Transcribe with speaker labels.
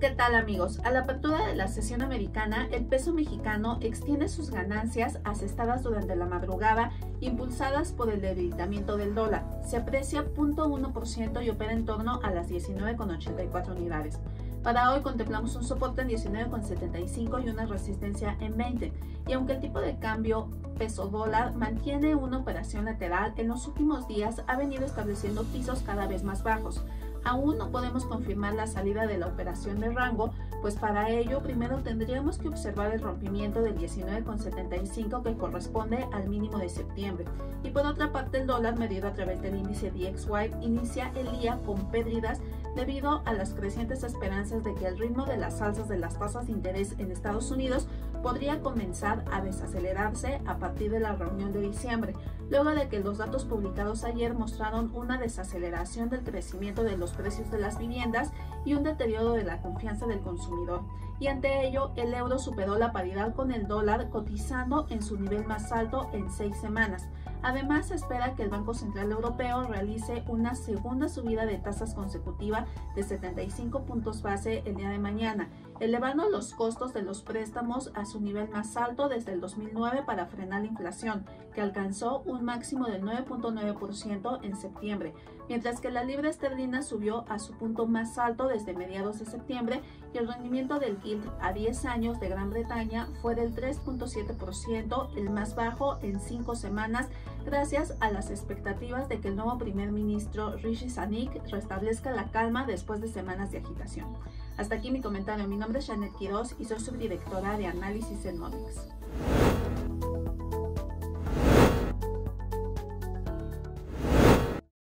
Speaker 1: ¿Qué tal, amigos? A la apertura de la sesión americana, el peso mexicano extiende sus ganancias asestadas durante la madrugada, impulsadas por el debilitamiento del dólar. Se aprecia 0.1% y opera en torno a las 19,84 unidades. Para hoy contemplamos un soporte en 19,75 y una resistencia en 20. Y aunque el tipo de cambio peso dólar mantiene una operación lateral, en los últimos días ha venido estableciendo pisos cada vez más bajos. Aún no podemos confirmar la salida de la operación de rango, pues para ello primero tendríamos que observar el rompimiento del 19,75 que corresponde al mínimo de septiembre. Y por otra parte, el dólar medido a través del índice DXY inicia el día con pérdidas debido a las crecientes esperanzas de que el ritmo de las alzas de las tasas de interés en Estados Unidos podría comenzar a desacelerarse a partir de la reunión de diciembre, luego de que los datos publicados ayer mostraron una desaceleración del crecimiento de los precios de las viviendas y un deterioro de la confianza del consumidor. Y ante ello, el euro superó la paridad con el dólar, cotizando en su nivel más alto en 6 semanas. Además, se espera que el Banco Central Europeo realice una segunda subida de tasas consecutiva de 75 puntos base el día de mañana, elevando los costos de los préstamos a su nivel más alto desde el 2009 para frenar la inflación, que alcanzó un máximo del 9.9% en septiembre, mientras que la libra esterlina subió a su punto más alto desde mediados de septiembre y el rendimiento del gilt a 10 años de Gran Bretaña fue del 3.7%, el más bajo en 5 semanas, gracias a las expectativas de que el nuevo primer ministro Rishi Sunak restablezca la calma después de semanas de agitación. Hasta aquí mi comentario. Mi nombre es Janet Quiroz y soy subdirectora de análisis en Monex.